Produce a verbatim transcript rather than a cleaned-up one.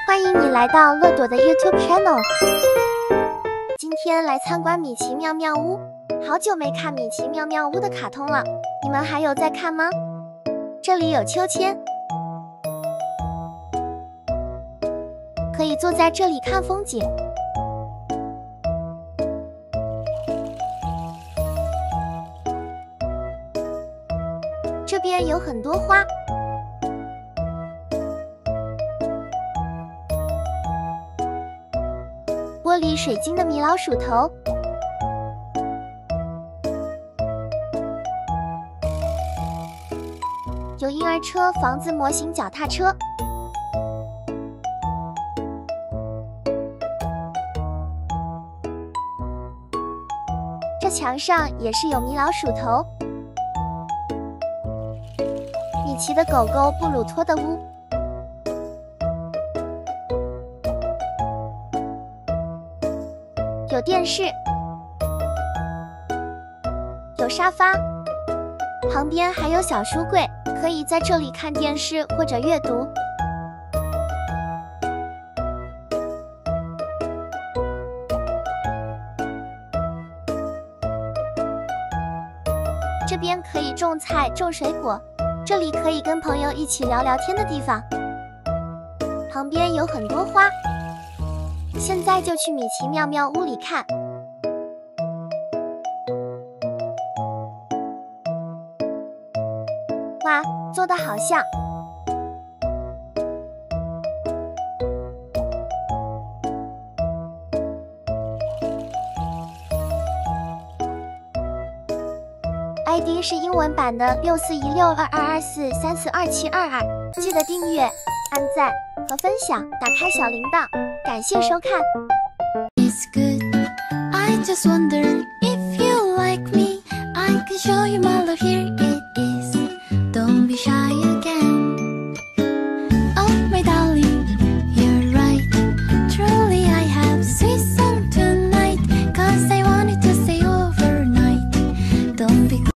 欢迎你来到乐朵的 YouTube channel。今天来参观米奇妙妙屋，好久没看米奇妙妙屋的卡通了，你们还有在看吗？这里有秋千，可以坐在这里看风景。这边有很多花。 玻璃水晶的米老鼠头，有婴儿车、房子模型、脚踏车，这墙上也是有米老鼠头，米奇的狗狗布鲁托的屋。 有电视，有沙发，旁边还有小书柜，可以在这里看电视或者阅读。这边可以种菜、种水果，这里可以跟朋友一起聊聊天的地方。旁边有很多花。 现在就去米奇妙妙屋里看。哇，做得好像！I D 是英文版的六四一六二二二四三四二七二二，记得订阅、按赞和分享，打开小铃铛。 感谢收看。It's good. I just wonder if you like me. I can show you my